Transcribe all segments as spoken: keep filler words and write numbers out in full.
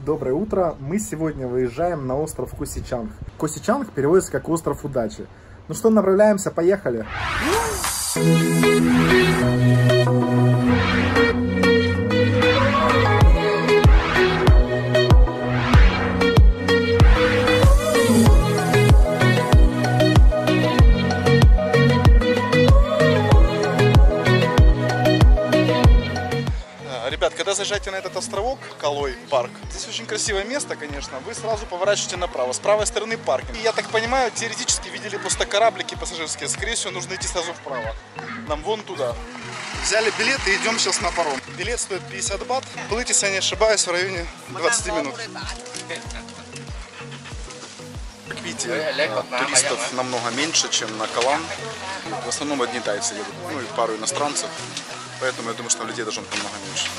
доброе утро. Мы сегодня выезжаем на остров Косичанг. Косичанг переводится как остров удачи. Ну что, направляемся, поехали. Ребят, когда заезжаете на этот островок, Калой парк, здесь очень красивое место, конечно, вы сразу поворачиваете направо, с правой стороны паркинг. И я так понимаю, теоретически видели просто кораблики пассажирские, скорее всего, нужно идти сразу вправо, нам вон туда. Взяли билет и идем сейчас на паром. Билет стоит пятьдесят бат, плыть, если я не ошибаюсь, в районе двадцати минут. Как видите, туристов намного меньше, чем на Калан. В основном одни тайцы едут, ну и пару иностранцев. Поэтому я думаю, что людей должно быть намного меньше.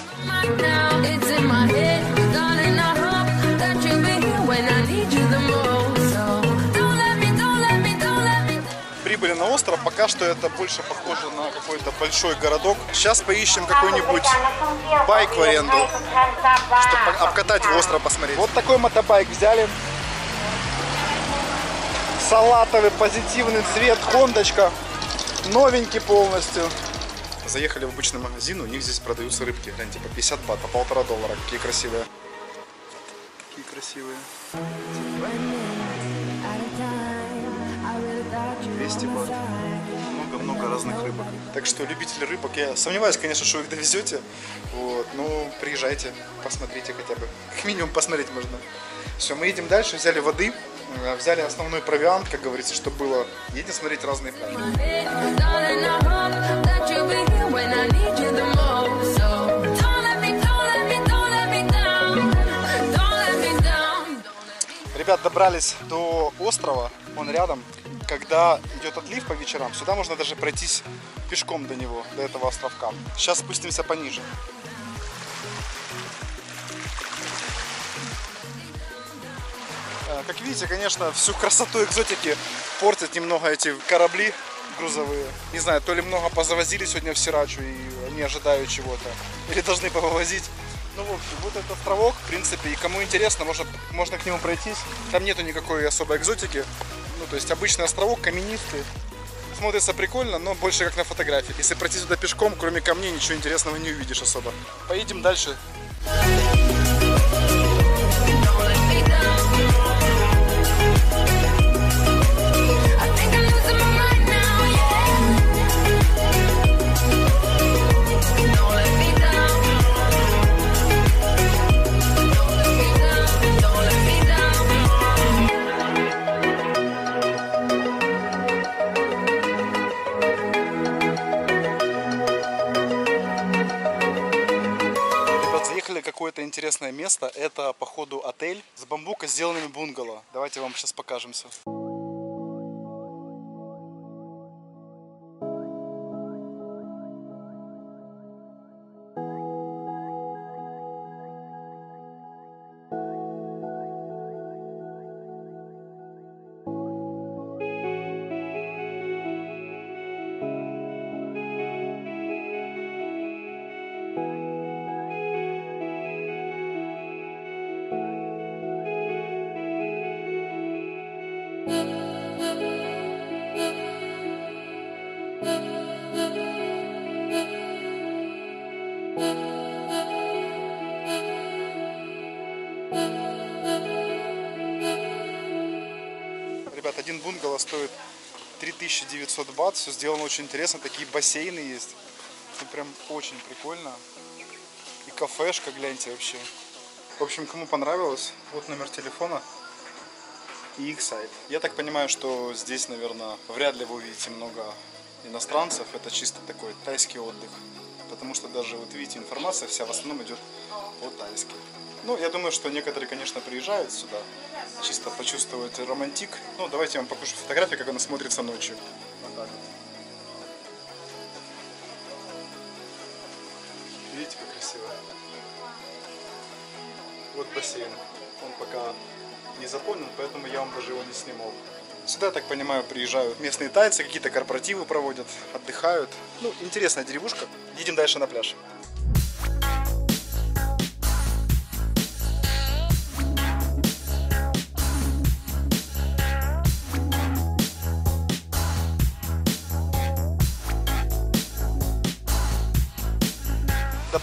Прибыли на остров, пока что это больше похоже на какой-то большой городок. Сейчас поищем какой-нибудь байк в аренду, чтобы обкатать в остров, посмотреть. Вот такой мотобайк взяли. Салатовый, позитивный цвет, хондочка. Новенький полностью. Заехали в обычный магазин, у них здесь продаются рыбки. Гляньте, по пятьдесят бат, по полтора доллара. Какие красивые. Какие красивые. двести бат. Много-много разных рыбок. Так что, любители рыбок, я сомневаюсь, конечно, что вы их довезете. Вот, ну, приезжайте, посмотрите хотя бы. Как минимум посмотреть можно. Все, мы едем дальше, взяли воды. Взяли основной провиант, как говорится, чтобы было. Едем смотреть разные пляжи. Ребят, добрались до острова, он рядом. Когда идет отлив по вечерам, сюда можно даже пройтись пешком до него, до этого островка. Сейчас спустимся пониже. Как видите, конечно, всю красоту экзотики портят немного эти корабли грузовые. Не знаю, то ли много позавозили сегодня в Сирачу и они ожидают чего-то, или должны повозить. Ну, в общем, вот этот островок, в принципе, и кому интересно, можно, можно к нему пройтись. Там нету никакой особой экзотики. Ну, то есть обычный островок, каменистый. Смотрится прикольно, но больше как на фотографии. Если пройти туда пешком, кроме камней, ничего интересного не увидишь особо. Поедем дальше. Какое-то интересное место. Это, походу, отель с бамбука сделанными бунгало. Давайте вам сейчас покажемся. Ребят, один бунгало стоит три тысячи девятьсот бат, все сделано очень интересно, такие бассейны есть, ну, прям очень прикольно, и кафешка, гляньте вообще. В общем, кому понравилось, вот номер телефона и их сайт. Я так понимаю, что здесь, наверное, вряд ли вы увидите много иностранцев, это чисто такой тайский отдых, потому что даже, вот видите, информация вся в основном идет по-тайски. Ну, я думаю, что некоторые, конечно, приезжают сюда, чисто почувствовать романтик. Ну, давайте я вам покажу фотографию, как она смотрится ночью. Вот так вот. Видите, как красиво? Вот бассейн. Он пока не заполнен, поэтому я вам даже его не снимал. Сюда, я так понимаю, приезжают местные тайцы, какие-то корпоративы проводят, отдыхают. Ну, интересная деревушка. Едем дальше на пляж.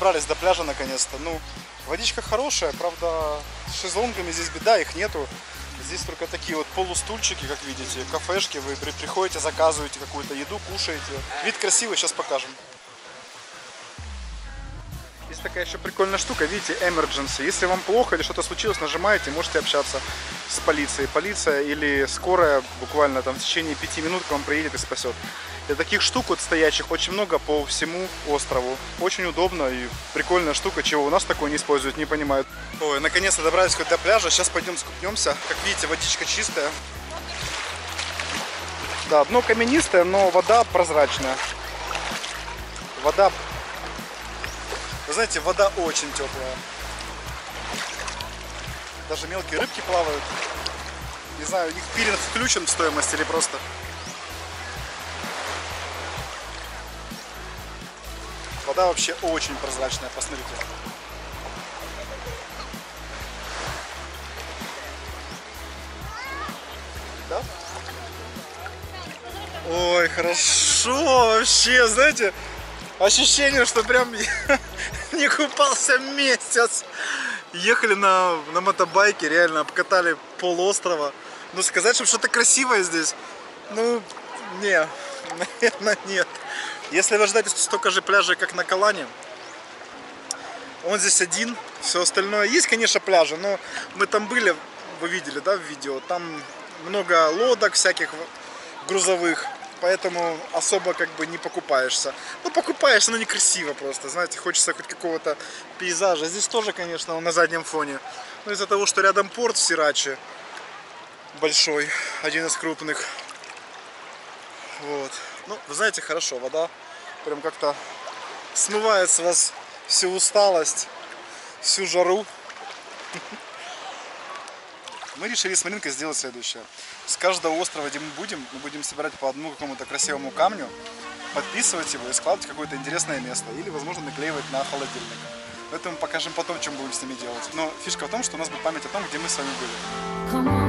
добрались до пляжа наконец-то. Ну, водичка хорошая, правда, с шезлонгами здесь беда, их нету. Здесь только такие вот полустульчики, как видите, кафешки. Вы приходите, заказываете какую-то еду, кушаете. Вид красивый, сейчас покажем. Есть такая еще прикольная штука, видите, emergency. Если вам плохо или что-то случилось, нажимаете, можете общаться с полицией. Полиция или скорая буквально там в течение пяти минут к вам приедет и спасет. И таких штук вот стоящих очень много по всему острову. Очень удобно и прикольная штука, чего у нас такое не используют, не понимают. Ой, наконец-то добрались хоть до пляжа. Сейчас пойдем скупнемся. Как видите, водичка чистая. Да, дно каменистое, но вода прозрачная. Вода, вы знаете, вода очень теплая. Даже мелкие рыбки плавают. Не знаю, их пилинг включен в стоимость или просто... Вода вообще очень прозрачная, посмотрите. Да? Ой, хорошо вообще, знаете, ощущение, что прям не купался месяц. Ехали на, на мотобайке, реально обкатали полуострова. Ну, сказать, что что-то красивое здесь, ну, не, наверное, нет. Если вы ждете столько же пляжей, как на Калане, он здесь один, все остальное. Есть, конечно, пляжи, но мы там были, вы видели, да, в видео, там много лодок всяких грузовых, поэтому особо как бы не покупаешься. Ну, покупаешься, но некрасиво просто, знаете, хочется хоть какого-то пейзажа. Здесь тоже, конечно, он на заднем фоне, но из-за того, что рядом порт в Сираче, большой, один из крупных, вот. Ну, вы знаете, хорошо, вода прям как-то смывает с вас всю усталость, всю жару. Мы решили с Маринкой сделать следующее. С каждого острова, где мы будем, мы будем собирать по одному какому-то красивому камню, подписывать его и складывать в какое-то интересное место. Или, возможно, наклеивать на холодильник. Это мы покажем потом, чем будем с ними делать. Но фишка в том, что у нас будет память о том, где мы с вами были.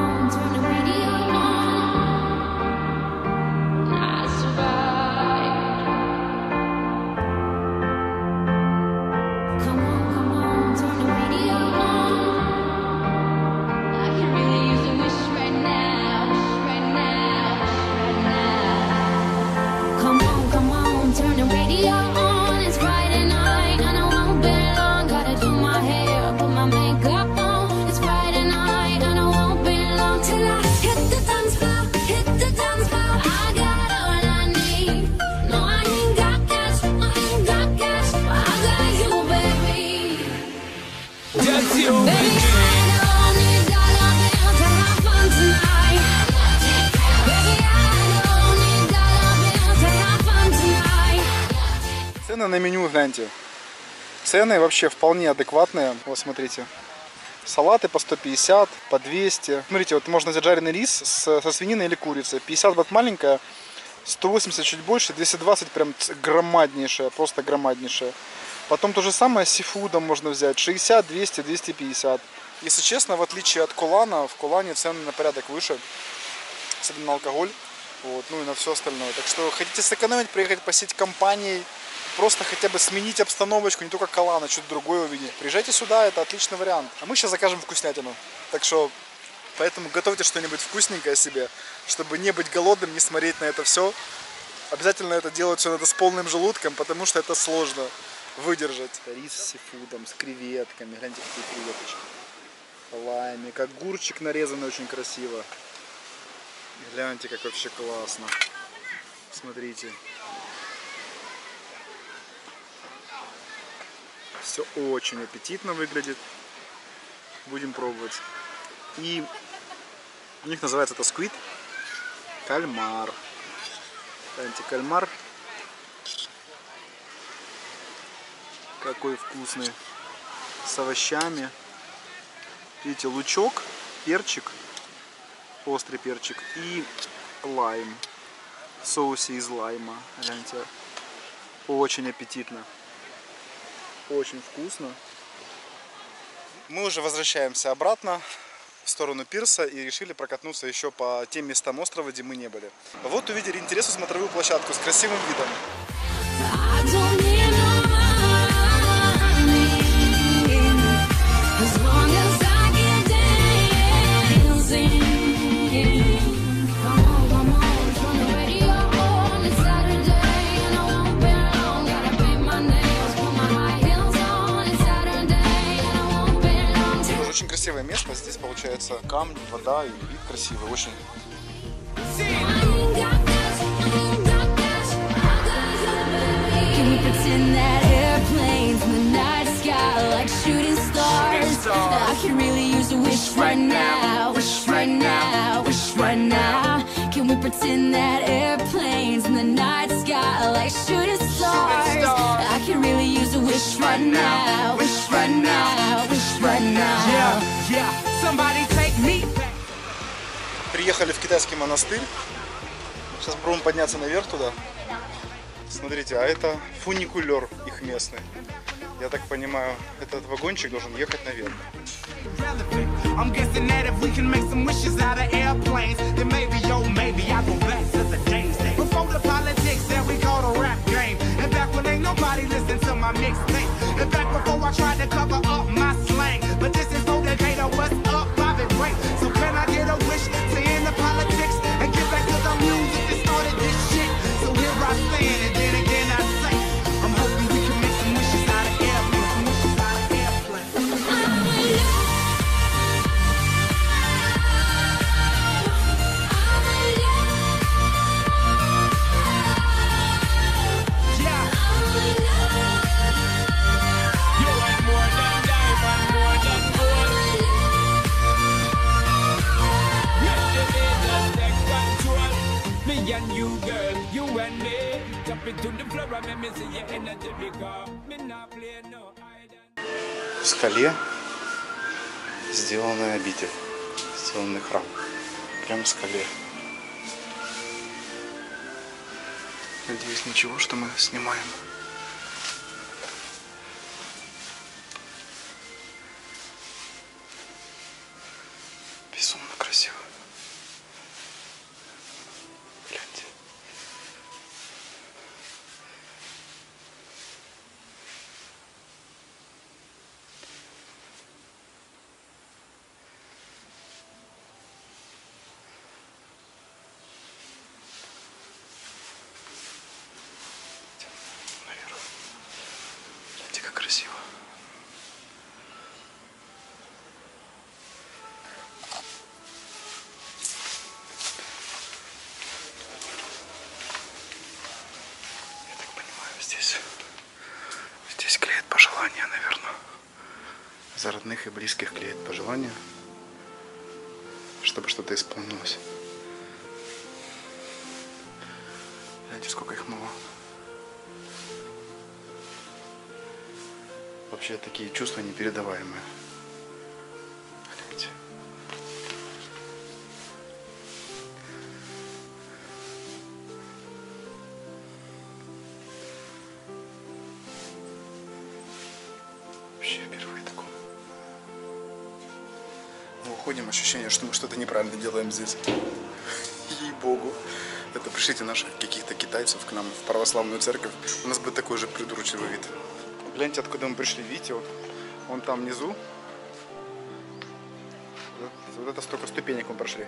Цены на меню, гляньте. Цены вообще вполне адекватные. Вот смотрите. Салаты по сто пятьдесят, по двести. Смотрите, вот можно взять жареный рис с, со свининой или курицей. пятьдесят бат маленькая, сто восемьдесят чуть больше, двести двадцать прям громаднейшая, просто громаднейшая. Потом то же самое с сифудом можно взять. шестьдесят, двести, двести пятьдесят. Если честно, в отличие от Кулана, в Кулане цены на порядок выше. Особенно на алкоголь. Вот, ну и на все остальное. Так что хотите сэкономить, приехать посетить компанией, просто хотя бы сменить обстановочку, не только Калана, что-то другое увидеть. Приезжайте сюда, это отличный вариант. А мы сейчас закажем вкуснятину. Так что, поэтому готовьте что-нибудь вкусненькое себе, чтобы не быть голодным, не смотреть на это все. Обязательно это делать все надо с полным желудком, потому что это сложно выдержать. Рис с сифудом, с креветками. Гляньте, какие креветочки. Лайми, как огурчик нарезанный очень красиво. Гляньте, как вообще классно. Смотрите. Все очень аппетитно выглядит. Будем пробовать. И у них называется это сквид. Кальмар. Гляньте, кальмар. Какой вкусный. С овощами. Видите, лучок, перчик, острый перчик и лайм. В соусе из лайма. Гляньте. Очень аппетитно. Очень вкусно. Мы уже возвращаемся обратно в сторону пирса и решили прокатнуться еще по тем местам острова, где мы не были. Вот увидели интересную смотровую площадку с красивым видом. Очень красивое место. Здесь получается камни, вода и вид красивый. Очень. I can really use a wish right now, wish right now, wish right now. Can we pretend that airplanes in the night sky like shooting stars? I can really use a wish right now, wish right now, wish right now. Yeah, yeah, somebody take me back. Приехали в китайский монастырь. Сейчас будем подняться наверх туда. Смотрите, а это фуникулер их местный. Я так понимаю, этот вагончик должен ехать наверх. I'm guessing that if we can make some wishes out of airplanes, then maybe, yo, maybe I go back to the days before the politics that we call the rap game. And back when ain't nobody listened to my mixtape. And back before I tried to cover up my slang. But this is no Decatur, what's up, Bobby Ray. So can I get a wish to end the politics and get back to the music that started this shit? So here I stand, and then again I say, I'm hoping we can make some wishes out of airplanes, wishes out of airplanes. В скале сделанная обитель, сделанный храм. Прямо в скале. Надеюсь, ничего, что мы снимаем. Безумно красиво. Гляньте. Наверх. Гляньте, как красиво. Здесь, здесь клеят пожелания, наверное. За родных и близких клеят пожелания, чтобы что-то исполнилось. Знаете, сколько их много. Вообще такие чувства непередаваемые. Гляньте. Вообще впервые такого. Мы уходим, ощущение, что мы что-то неправильно делаем здесь. Ей-богу. Это пришлите наших каких-то китайцев к нам в православную церковь. У нас будет такой же придурочный вид. Гляньте, откуда мы пришли. Видите, вот, вон там внизу. Вот, вот это столько ступенек мы прошли.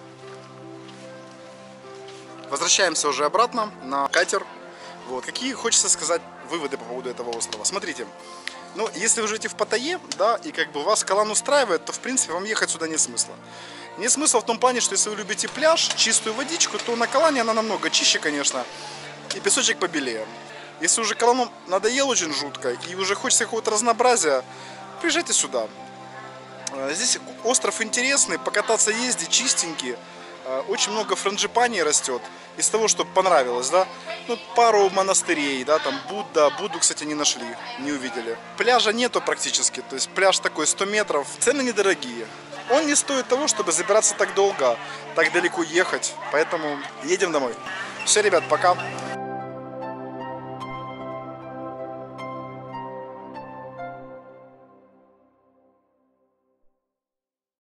Возвращаемся уже обратно на катер. Вот. Какие хочется сказать выводы по поводу этого острова? Смотрите. Ну, если вы живете в Паттайе, да, и как бы вас Калан устраивает, то, в принципе, вам ехать сюда нет смысла. Нет смысла в том плане, что если вы любите пляж, чистую водичку, то на Калане она намного чище, конечно, и песочек побелее. Если уже Калану надоело очень жутко, и уже хочется какого-то разнообразия, приезжайте сюда. Здесь остров интересный, покататься ездить, чистенький. Очень много франджипани растет. Из того, что понравилось, да, ну, пару монастырей, да, там Будда, Будду, кстати, не нашли, не увидели. Пляжа нету практически, то есть пляж такой сто метров, цены недорогие. Он не стоит того, чтобы забираться так долго, так далеко ехать, поэтому едем домой. Все, ребят, пока.